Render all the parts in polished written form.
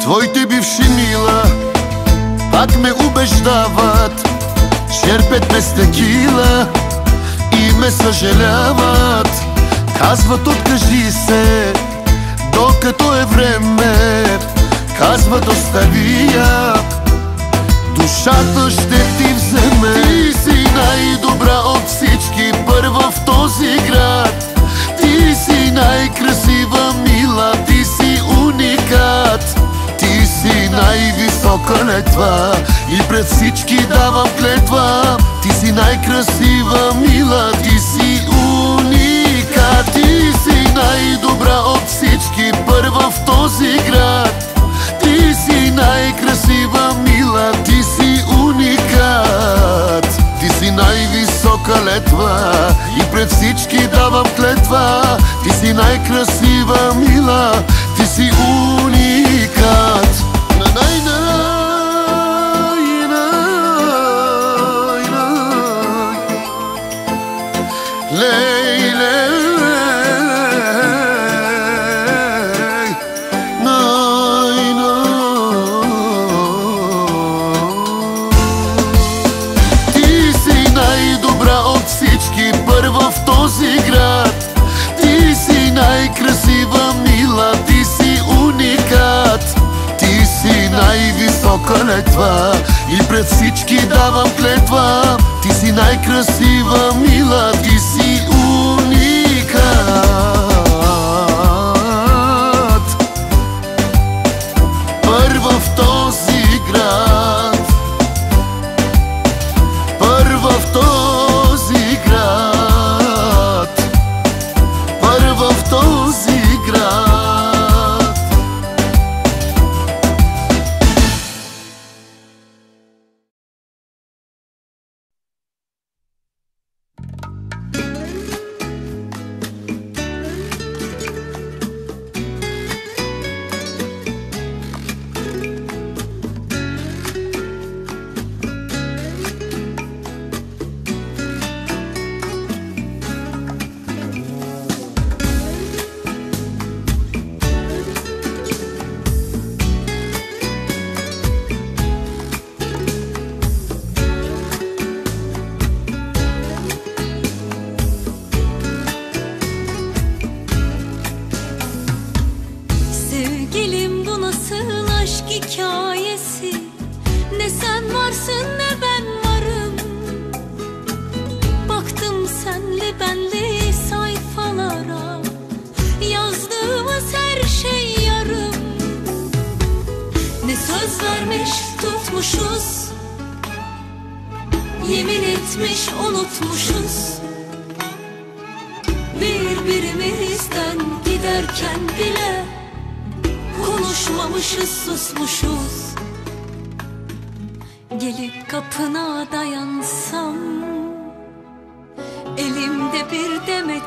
Твоите бивши мила пак ме убеждават, черпят ме с текила и ме съжаляват. Казват откажи се, докато е време. Казват остави я, душата ще ти вземе. Ти си най-добра от всички, първа в този град. Ти си най-красива, мила, ти си уникат. Ти си най-висока летва и пред всички давам клетва. Ти си най-красива, мила, ти си уникат. Ти си най-добра от всички, първа в този град. Ти си най-красива, мила, ти си уникат. Ти си най-висока летва и пред всички давам клетва. Ти си най-красива, мила, ти си уникат. Първа в този град. Ти си най-красива, мила, ти си уникат. Ти си най-висока летва и пред всички давам клетва. Ти си най-красива, мила, ти си уникат. Първа в този град. Първа в този град. Първа в този град. Sevgilim, bu nasıl aşk hikayesi? Ne sen varsın ne ben varım. Baktım senli benli sayfalara, yazdığımız her şey yarım. Ne söz vermiş tutmuşuz, yemin etmiş unutmuşuz. Birbirimizden giderken bile konuşmamışız, susmuşuz. Gelip kapına dayansam, elimde bir demet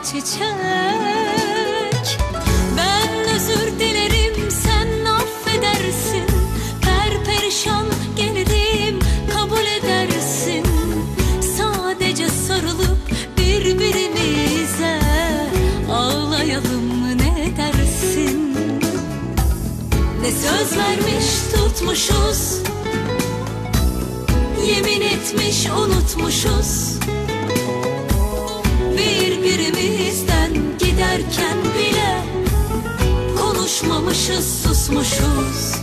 çiçek. Ben özür dilerim, sen affedersin. Perperişan gelirim, kabul edersin. Sadece sarılıp birbirimize ağlayalım mı, ne dersin? Ne söz vermiş tutmuşuz, yemin etmiş unutmuşuz. Birbirimizden giderken bile konuşmamışız, susmuşuz.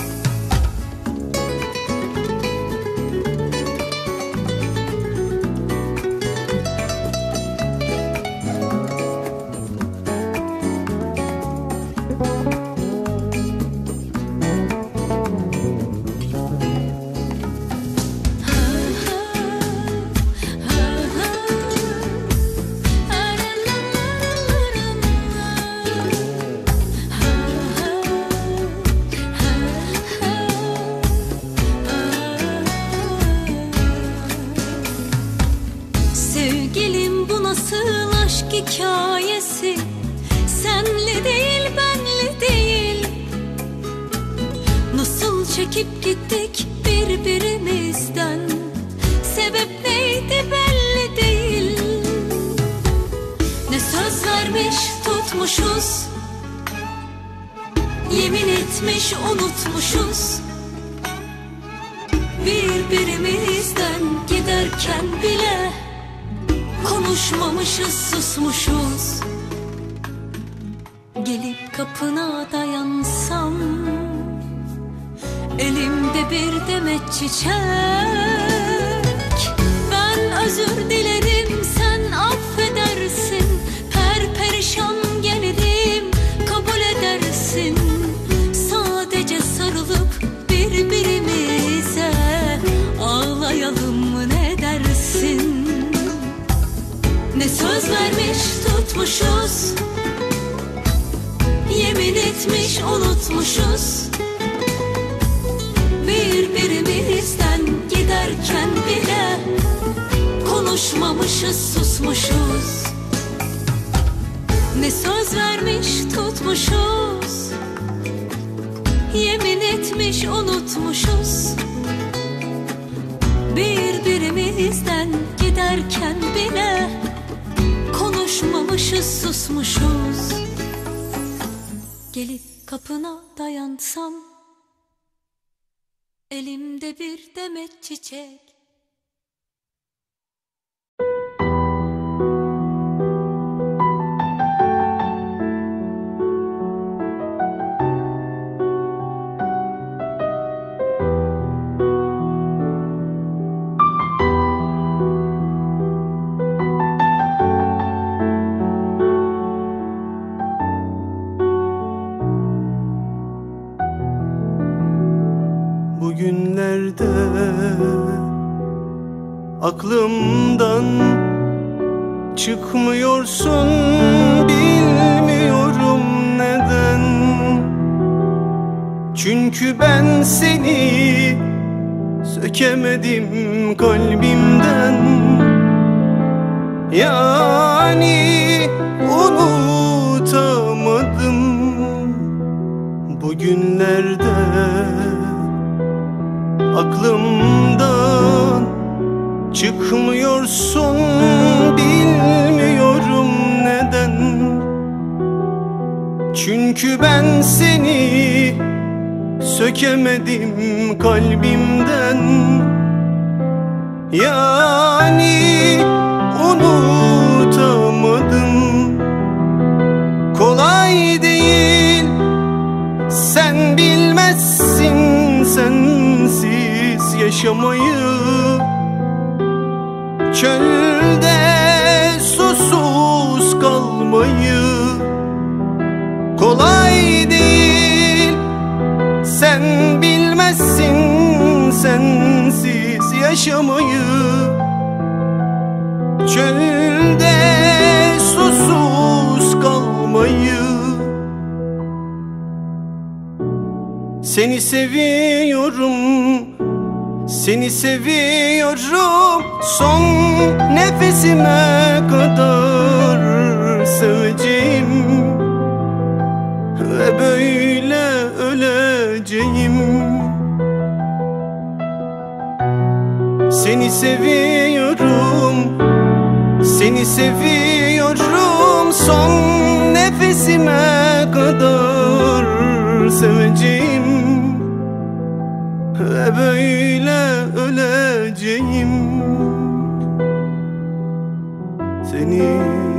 Sevgilim, bu nasıl aşk hikayesi? Senli değil, benli değil. Nasıl çekip gittik birbirimizden? Sebep neydi belli değil. Ne söz vermiş tutmuşuz, Yemin etmiş unutmuşuz, birbirimizden giderken bile konuşmamışız, susmuşuz. Gelip kapına dayansam, elimde bir demet çiçek. Ben özür dilerim, sen affedersin. Perperişan gelirim, kabul edersin. Sadece sarılıp birbirimize ağlayalım mı, ne dersin? Ne söz vermiş tutmuşuz, yemin etmiş unutmuşuz. Birbirimizden giderken bile konuşmamışız, susmuşuz. Ne söz vermiş tutmuşuz, yemin etmiş unutmuşuz. Birbirimizden giderken bile konuşmamışız, susmuşuz. Gelip kapına dayansam, elimde bir demet çiçek. Bugünlerde aklımdan çıkmıyorsun, bilmiyorum neden. Çünkü ben seni sökemedim kalbimden. Yani unutamadım. Bugünlerde aklımdan çıkmıyorsun, bilmiyorum neden. Çünkü ben seni sökemedim kalbimden. Yani unutamadım. Kolay değil, sen bilmezsin sensiz yaşamayı. Çölde susuz kalmayı. Kolay değil, sen bilmezsin sensiz yaşamayı. Çölde susuz kalmayı. Seni seviyorum, seni seviyorum. Son nefesime kadar seveceğim ve böyle öleceğim. Seni seviyorum, seni seviyorum. Son nefesime kadar seveceğim ve böyle öleceğim. Seni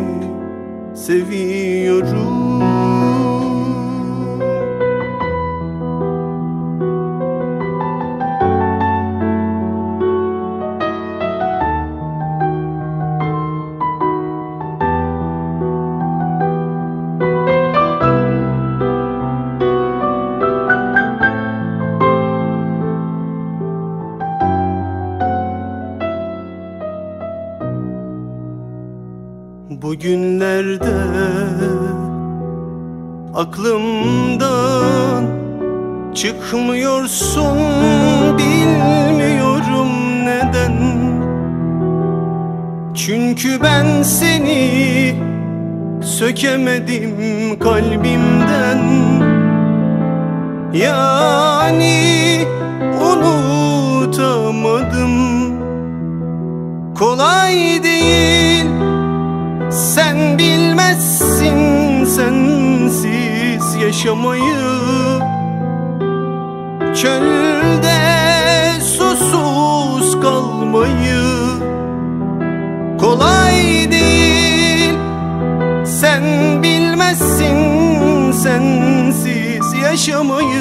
seviyorum. Bugünlerde aklımdan çıkmıyorsun, bilmiyorum neden. Çünkü ben seni sökemedim kalbimden. Yani unutamadım. Kolay değil, sen bilmezsin sensiz yaşamayı. Çölde susuz kalmayı kolay değil. Sen bilmezsin sensiz yaşamayı.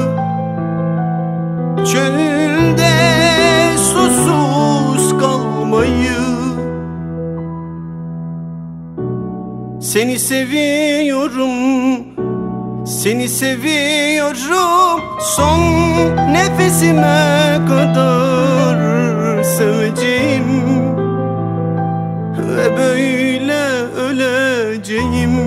Çölde susuz kalmayı. Seni seviyorum, seni seviyorum. Son nefesime kadar seveceğim ve böyle öleceğim.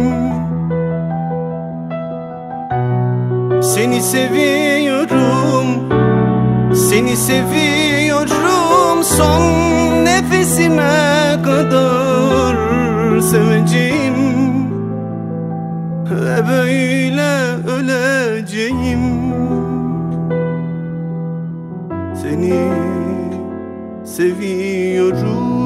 Seni seviyorum, seni seviyorum. Son nefesime kadar seveceğim ve böyle öleceğim. Seni seviyorum.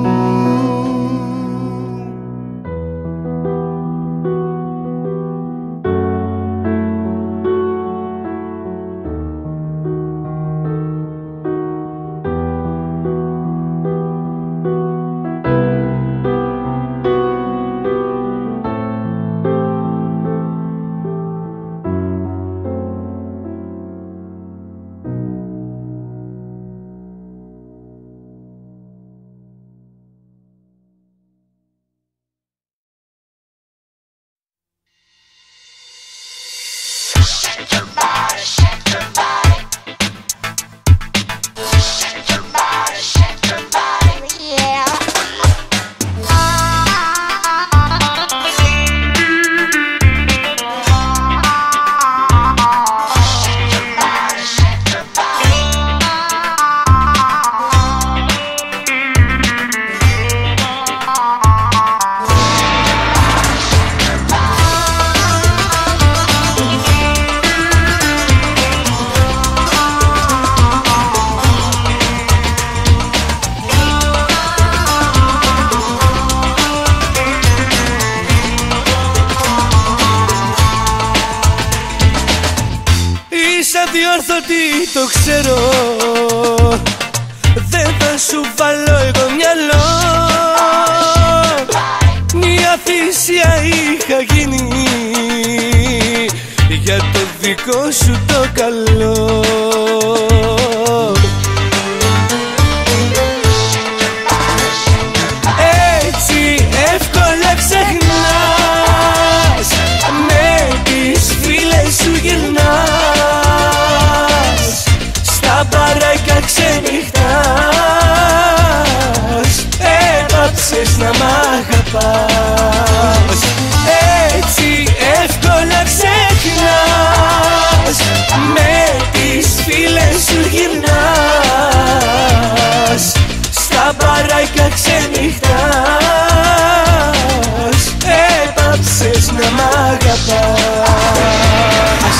Shake your body, shake your body. Shake your body, shake your body, yeah. Shake your body, shake your body. Είσαι αδιόρθωτη, το ξέρω. Δεν θα σου βάλω εγώ μυαλό. Μια θυσία είχα γίνει για το δικό σου το καλό. Έτσι εύκολα ξεχνάς, με τις φίλες σου γυρνάς, στα μπαράκια ξενυχτάς. Έπαψες να μ' αγαπάς. Έτσι εύκολα ξεχνάς, με τις φίλες σου γυρνάς, στα μπαράκια ξενυχτάς. Έπαψες να μ' αγαπάς.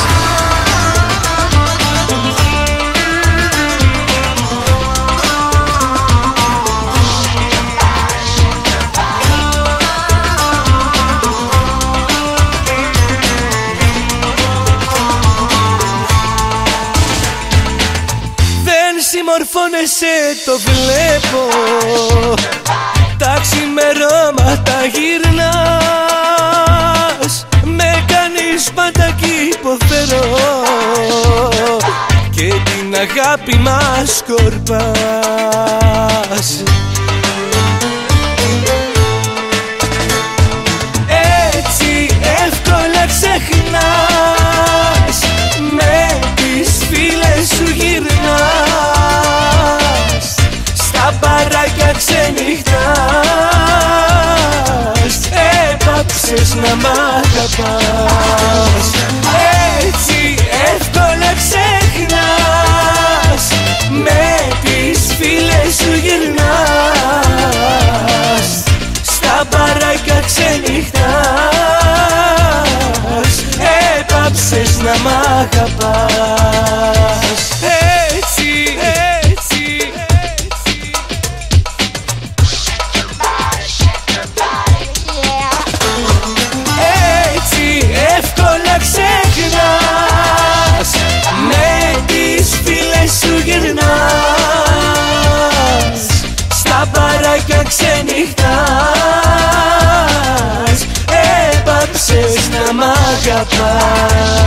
Συμμορφώνεσαι, το βλέπω. Τα ξημερώματα γυρνάς, με κάνεις πάντα κι υποφέρω και την αγάπη μας σκορπάς. Έτσι εύκολα ξεχνάς, με τις φίλες σου γυρνάς, στα μπαράκια ξενυχτάς. Έπαψες να μ' αγαπάς. Έτσι εύκολα ξεχνάς, με τις φίλες σου γυρνάς, στα μπαράκια ξενυχτάς. Έπαψες να μ' αγαπάς. Έτσι, έτσι, έτσι. Έτσι εύκολα ξεχνάς, με τις yapmaz.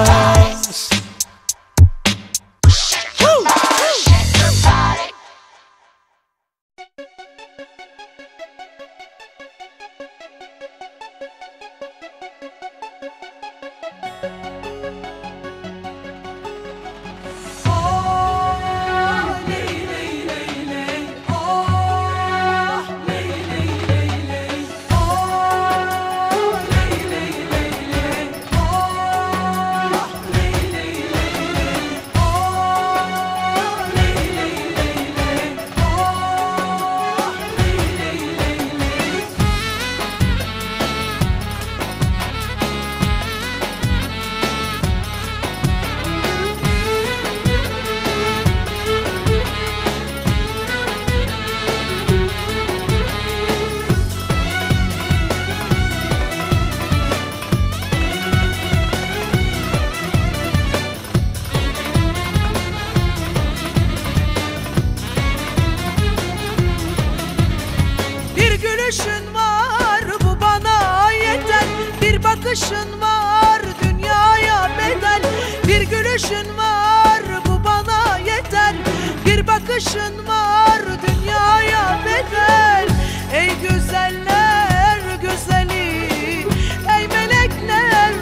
Gülüşün var bu bana yeter, bir bakışın var dünyaya bedel. Bir gülüşün var bu bana yeter, bir bakışın var dünyaya bedel. Ey güzeller güzeli, ey melekler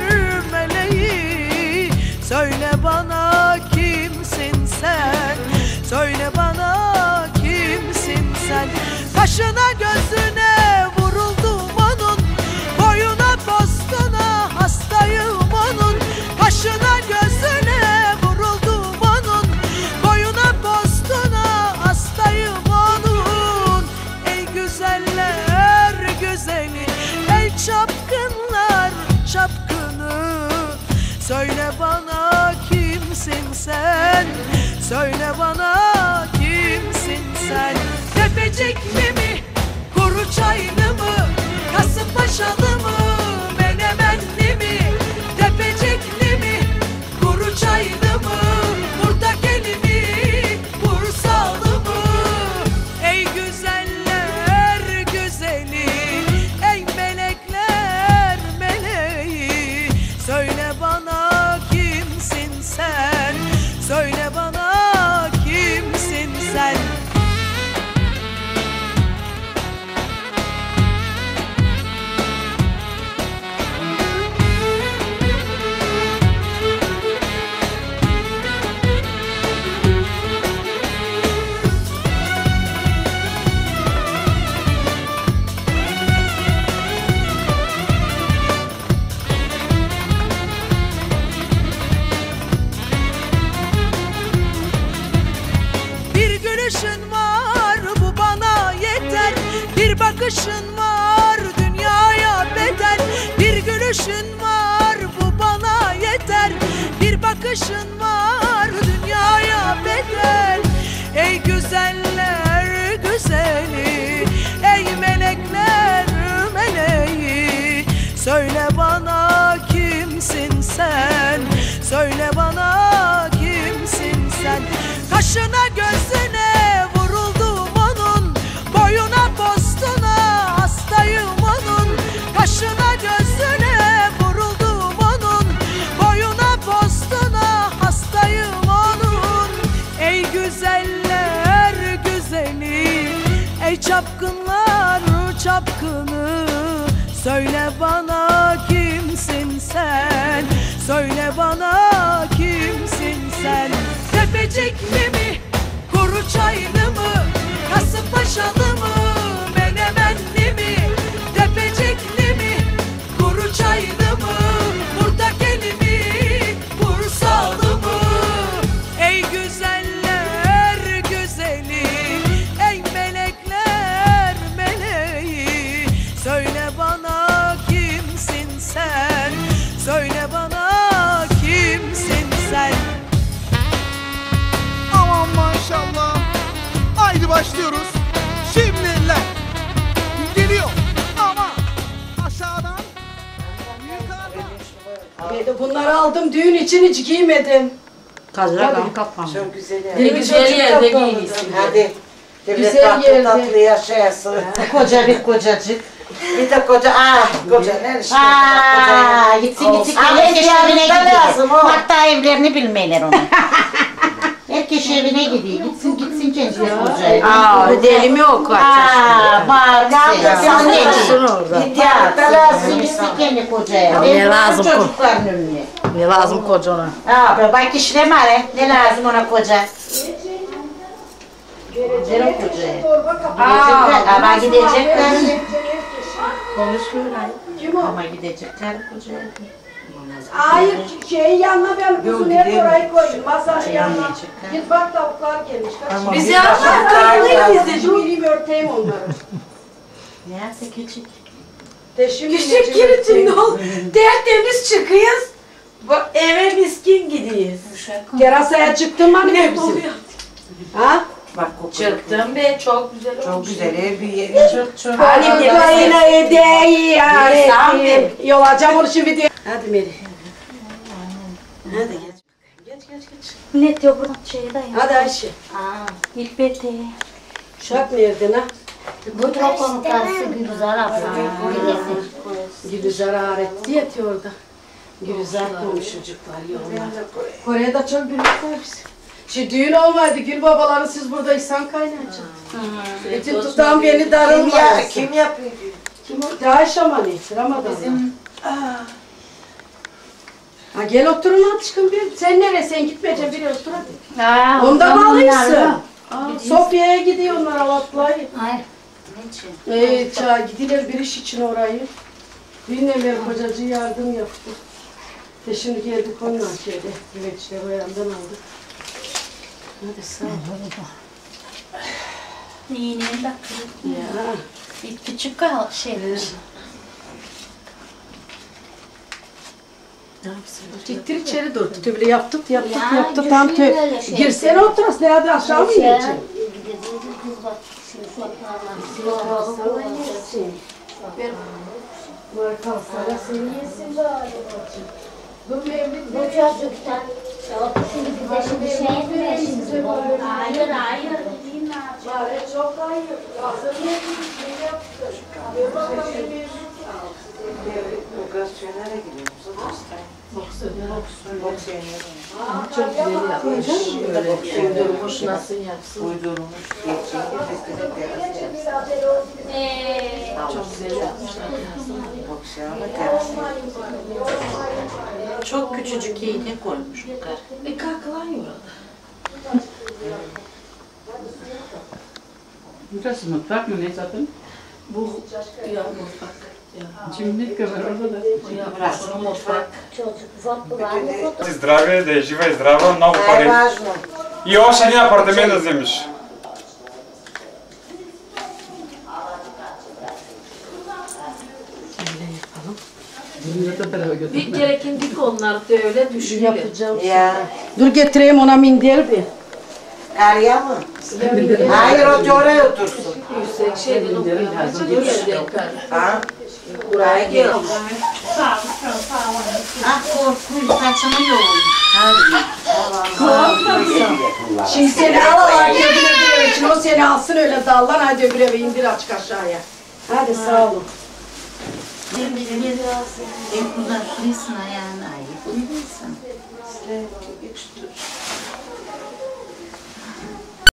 meleği, söyle bana kimsin sen, söyle bana kimsin sen. Kaşına gözüne vuruldum onun, boyuna postuna hastayım onun. Kaşına gözüne vuruldum onun, boyuna postuna hastayım onun. Ey güzeller güzeli, ey çapkınlar çapkını, söyle bana kimsin sen, söyle bana kimsin sen. Tepecikli mi, kuru çaylı mı, Kasımpaşalı mı, Menemenli mi? Tepecikli mi, kuru çaylı mı, Burtakeli mi, Bursalı mı? Ey güzeller güzeli, ey melekler meleği, söyle bana kimsin sen, söyle bana kimsin sen. Gülüşün var bu bana yeter, bir bakışın var dünyaya bedel. Bir gülüşün var bu bana yeter, bir bakışın var dünyaya bedel. Ey güzeller güzeli, ey melekler meleği, söyle bana kimsin sen, söyle bana kimsin sen. Kaşına gözüne vuruldum onun, boyuna postuna hastayım onun. Kaşına gözüne vuruldum onun, boyuna postuna hastayım onun. Ey güzeller güzeli, ey çapkınlar çapkını, söyle bana kimsin sen, söyle bana kimsin sen. Tepecikli mi, kuru çaylı mı, Kasımpaşalı mı, Menemenli mi? Tepecikli mi, kuru çaylı mı, Burtakeli mi, Bursalı mı? Ey güzeller güzeli, ey melekler meleği, söyle bana kimsin sen, söyle bana kimsin sen. Aman maşallah. Haydi başlıyoruz. Şimdi eller geliyor ama aşağıdan yukarıdan. Bunları aldım düğün için, hiç giymedim. Kazrak kapmam. Çok güzel. Bir güzel yerde giyilsin. Hadi. Güzel yerde. Tatlı yaşayasın. Koca bir kocacık. Bir de koca, koca ne işte. Gitsin herkes evine gidiyor. Hatta evlerini bilmeyler onu. Herkes evine gidiyor. Gitsin kendi kocayı. Deli mi o kaç? Var Sen ne diyorsun orada? Hatta lazım gitsin kendi kocaya. Ne lazım çocukların önüne. Ne lazım kocana? Bak işlem var. Ne lazım ona koca? Güzel kocaya. Ama gidecekler. Konuşmuyorlar. Ama gidecekler kocaya. Hayır, şeyin yanına ben kuzunu hep orayı koydum. Masanın yanına. Git bak tavuklar gelmiş. Biz yapmadık. Gireyim örteyim onları. Neyse küçük. Küçük kiritin ol. Tertemiz çıkıyız. Eve miskin gidiyiz. Terasaya çıktın mı ne bizim? Ha? Bak Çıktım be çok güzel olmuş. çok güzel ev bir yer. Çok. Hani burayına edeyi yaretim. Yolacağım onu şimdi diye. Hadi Meri. Hadi geç. Millet yok buradan şeye dayan. Hadi Ayşe. İlbette. Uşak nereden ha? Bu toplum karşı Gülizar abla. Gülizar ağretti yatıyor orada. Gülizar komşucuklar yollar. Kore'de çok gülükler biz. Şu düğün olmaydı Gül babaları siz burada insan kaynayacak. Bütün tutan beni darılmayasın. Kim yapıyor? Kim o? Ayşe Mani. Ramazan. Ha gel oturun aşkım bir. Sen nereye? Sen gitmeyeceksin biri otur hadi. Ondan alıyorsun. Sofya'ya gidiyor onlar avatlayı. Hayır. Niçin? Çay gidiler bir iş için orayı. Dinlemeyen kocacı yardım yaptı. Şimdi geldik onunla şeyde. Güveçler o yandan aldık. Hadi sağ ol. İğnenin de kırık. Ya. Bir küçük şeymiş. Gittir içeri dur. Tübülü yaptık. Tam düşünüyor öyle şey. Girsene oturasın. Ne hadi aşağı mı ineceksin? Kalsana seni yesin bari. Dur Mevlid. Bu çocuktan. Şimdi bize şimdi şey etmiyorsunuz. Hayır. Bari çok hayır. Hazır ne şey yaptı. Bir bakalım bir Lokasyonlara gidiyoruz. çok güzel yapmış. Böyle uydurmuş nasıl yapsın. Uydurmuş, geçiyor. Çok güzel yapmışlar. Çok küçücük iğne koymuş yukarı. Kalkılan yurada. Burası mutfak mı ne zaten? Bu ya mutfak. Чимник камера да. Burası mutfak. Здраве, да е жива и здрава, много пари. Важно. И още един апартамент да вземеш. Bir gerekin dik onlar da öyle düşünüyor. Yapacağım. Ya. Dur getireyim ona minder bir. Arya mı? Hayır o oraya otursun. Yüksek şeyden okuyacak. Ha? Buraya gel. Korkmuş saçını yoğun. Şimdi seni al öbür eve. Şimdi o seni alsın öyle dallan. Hadi öbür eve indir açık aşağıya. Hadi sağ olun. Bir uzatmışsın ayağını ayıp. Ne diyorsun?